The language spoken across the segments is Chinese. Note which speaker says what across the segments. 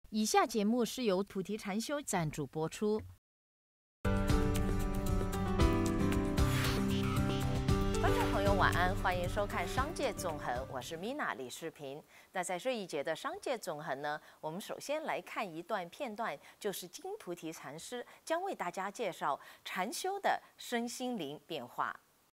Speaker 1: 以下节目是由菩提禅修赞助播出。观众朋友晚安，欢迎收看《商界纵横》，我是 Mina 李世平。那在这一节的《商界纵横》呢，我们首先来看一段片段，就是金菩提禅师将为大家介绍禅修的身心灵变化。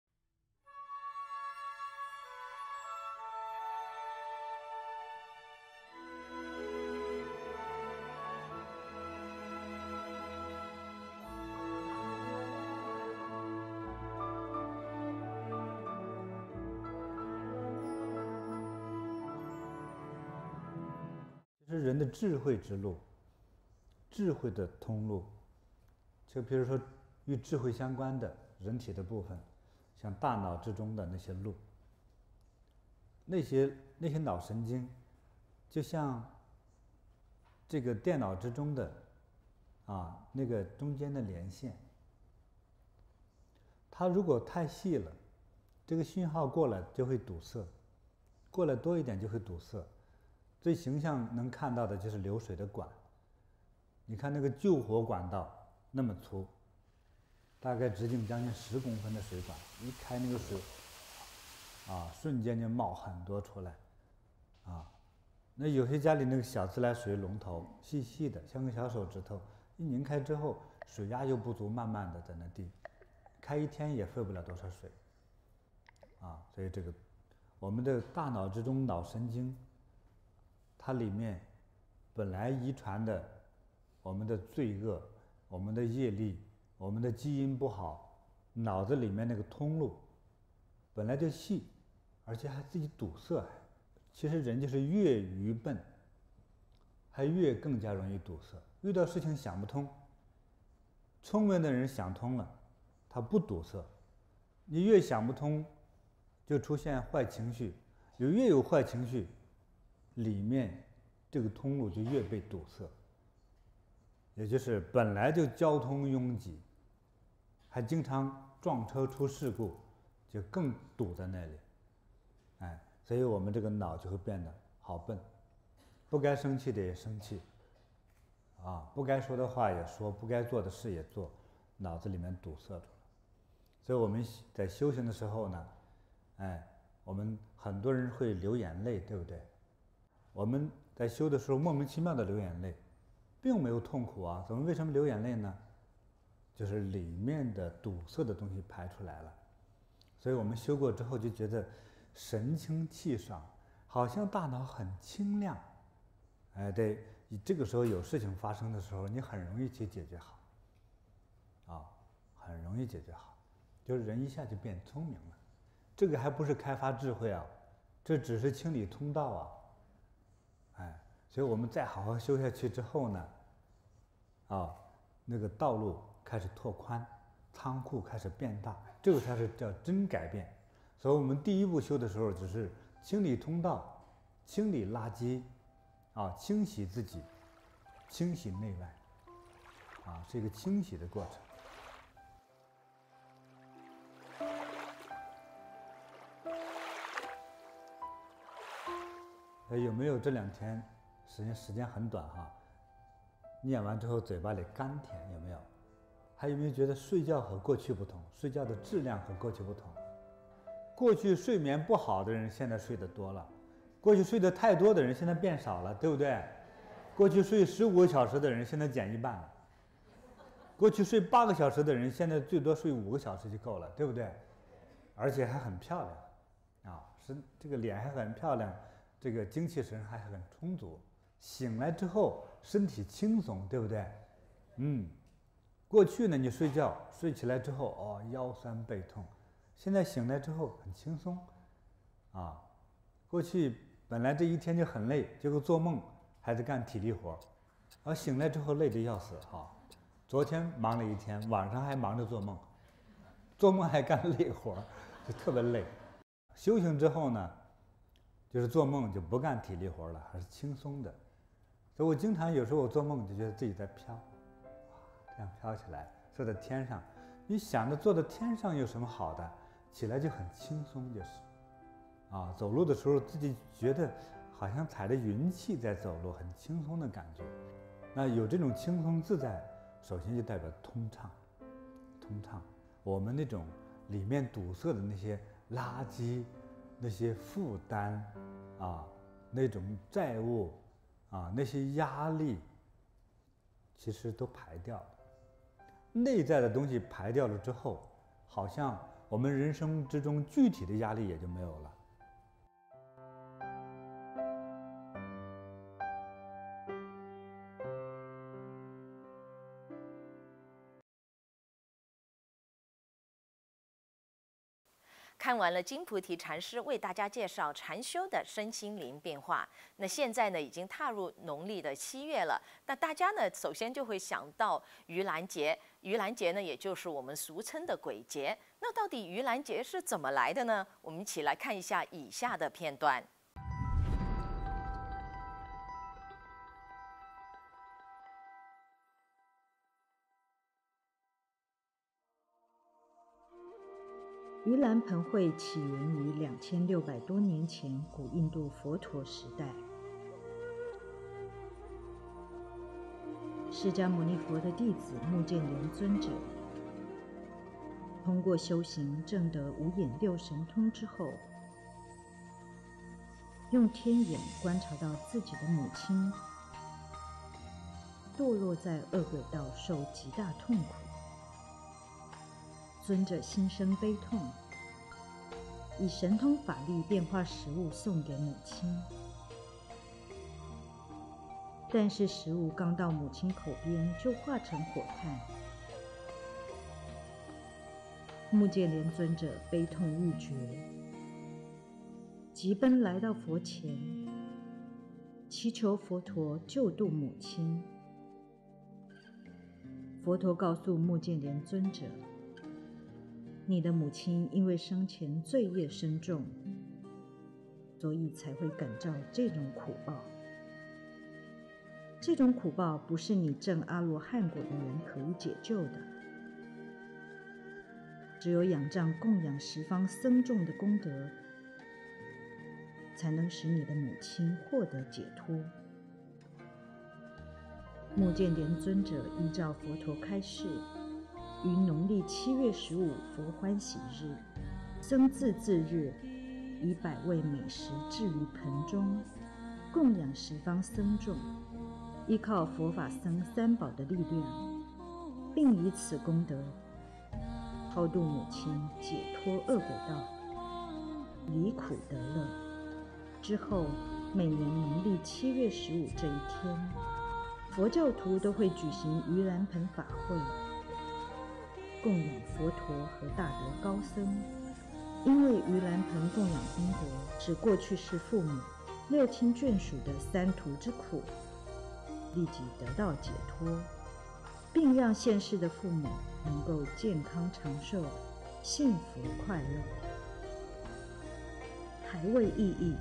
Speaker 2: 这是人的智慧之路，智慧的通路。就比如说与智慧相关的人体的部分，像大脑之中的那些路，那些脑神经，就像这个电脑之中的那个中间的连线，它如果太细了，这个讯号过来就会堵塞，过来多一点就会堵塞。最形象能看到的就是流水的管，你看那个救火管道那么粗，大概直径将近10公分的水管，一开那个水，瞬间就冒很多出来，那有些家里那个小自来水龙头细细的，像个小手指头，一拧开之后，水压又不足，慢慢的在那滴，开一天也费不了多少水，所以这个我们的大脑之中脑神经。它里面本来遗传的我们的罪恶、我们的业力、我们的基因不好，脑子里面那个通路本来就细，而且还自己堵塞。其实人就是越愚笨，还越更加容易堵塞。遇到事情想不通，聪明的人想通了，他不堵塞。你越想不通，就出现坏情绪，越有坏情绪。里面这个通路就越被堵塞，也就是本来就交通拥挤，还经常撞车出事故，就更堵在那里。所以我们这个脑就会变得好笨，不该生气的也生气，不该说的话也说，不该做的事也做，脑子里面堵塞住了。所以我们在修行的时候呢，我们很多人会流眼泪，对不对？我们在修的时候莫名其妙的流眼泪，并没有痛苦啊，为什么流眼泪呢？就是里面的堵塞的东西排出来了，所以我们修过之后就觉得神清气爽，好像大脑很清亮。对，这个时候有事情发生的时候，你很容易去解决好，很容易解决好，就是人一下就变聪明了。这个还不是开发智慧啊，这只是清理通道啊。所以我们再好好修下去之后呢，那个道路开始拓宽，仓库开始变大，这个才是叫真改变。所以我们第一步修的时候，只是清理通道，清理垃圾，清洗自己，清洗内外，是一个清洗的过程。有没有这2天时间很短念完之后嘴巴里甘甜，有没有？还有没有觉得睡觉和过去不同，睡觉的质量和过去不同？过去睡眠不好的人现在睡得多了，过去睡得太多的人现在变少了，对不对？过去睡15个小时的人现在减一半了，过去睡8个小时的人现在最多睡5个小时就够了，对不对？而且还很漂亮这个脸还很漂亮，这个精气神还很充足，醒来之后身体轻松，对不对？过去呢，你睡觉睡起来之后腰酸背痛，现在醒来之后很轻松过去本来这一天就很累，结果做梦还得干体力活，醒来之后累得要死昨天忙了一天，晚上还忙着做梦，做梦还干累活，就特别累。修行之后呢，就是做梦就不干体力活了，还是轻松的。所以我经常有时候我做梦就觉得自己在飘，这样飘起来，坐在天上。你想着坐在天上有什么好的？起来就很轻松，就是走路的时候自己觉得好像踩着云气在走路，很轻松的感觉。那有这种轻松自在，首先就代表通畅。通畅，我们那种里面堵塞的那些垃圾、那些负担啊，那种债务啊，那些压力，其实都排掉了。内在的东西排掉了之后，好像我们人生之中具体的压力也就没有了。
Speaker 1: 看完了金菩提禅师为大家介绍禅修的身心灵变化，那现在呢已经踏入农历的7月了。那大家呢首先就会想到盂兰节，盂兰节呢也就是我们俗称的鬼节。那到底盂兰节是怎么来的呢？我们一起来看一下以下的片段。
Speaker 3: 盂兰盆会起源于2600多年前古印度佛陀时代。释迦牟尼佛的弟子目犍连尊者，通过修行证得五眼六神通之后，用天眼观察到自己的母亲堕落在恶鬼道，受极大痛苦。尊者心生悲痛，以神通法力变化食物送给母亲。但是食物刚到母亲口边，就化成火炭。目犍连尊者悲痛欲绝，急奔来到佛前，祈求佛陀救度母亲。佛陀告诉目犍连尊者，你的母亲因为生前罪业深重，所以才会感召这种苦报。这种苦报不是你证阿罗汉果的人可以解救的，只有仰仗供养十方僧众的功德，才能使你的母亲获得解脱。目犍连尊者依照佛陀开示，于农历7月15佛欢喜日，僧自日，以100味美食置于盆中，供养十方僧众，依靠佛法僧三宝的力量，并以此功德超度母亲，解脱恶鬼道，离苦得乐。之后，每年农历7月15这一天，佛教徒都会举行盂兰盆法会，供养佛陀和大德高僧。因为盂兰盆供养功德，使过去世父母6亲眷属的三途之苦立即得到解脱，并让现世的父母能够健康长寿、幸福快乐。还为意义，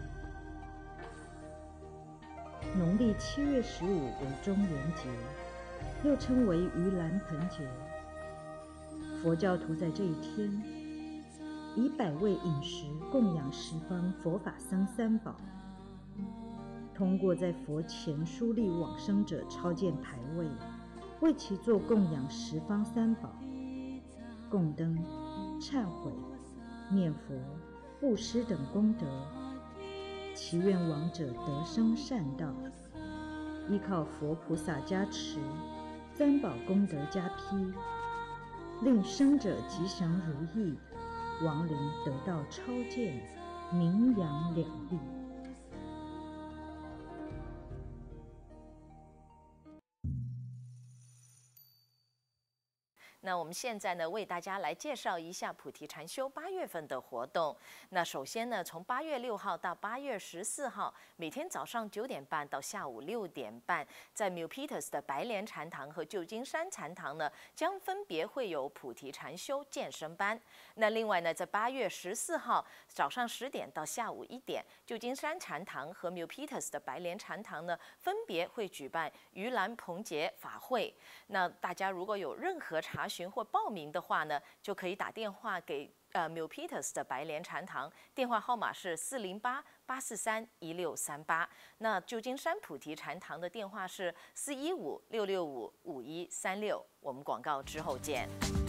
Speaker 3: 农历7月15为中元节，又称为盂兰盆节。佛教徒在这一天，以100味饮食供养十方佛法僧三宝，通过在佛前书立往生者超荐牌位，为其做供养十方三宝，供灯、忏悔、念佛、布施等功德，祈愿亡者得生善道，依靠佛菩萨加持，三宝功德加披，令生者吉祥如意，亡灵得到超荐，名扬两利。
Speaker 1: 那我们现在呢，为大家来介绍一下菩提禅修8月份的活动。那首先呢，从8月6号到8月14号，每天早上9点半到下午6点半，在 Milpitas 的白莲禅堂和旧金山禅堂呢，将分别会有菩提禅修健身班。那另外呢，在8月14号早上10点到下午1点，旧金山禅堂和 Milpitas 的白莲禅堂呢，分别会举办盂兰盆节法会。那大家如果有任何查询或报名的话呢，就可以打电话给 Milpitas 的白莲禅堂，电话号码是408-843-1638。那旧金山菩提禅堂的电话是415-665-5136。我们广告之后见。